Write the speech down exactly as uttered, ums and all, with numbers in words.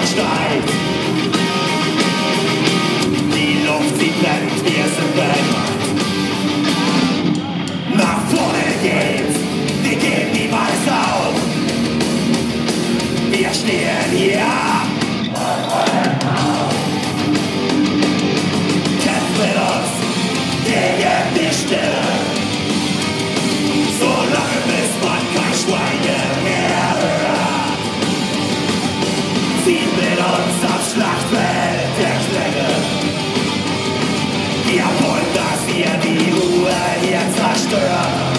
Sonntag steigt. Die Luft, sie brennt, wir sind bereit. Nach vorne geht's, wir geben niemals auf. Wir stehen hier kämpfen mit uns gegen die Stille, solange bis man kein Schweigen mehr hört. Ziehen mit uns am Schlachtfeld der Klänge. Wir wollen, dass ihr die Ruhe hier zerstört.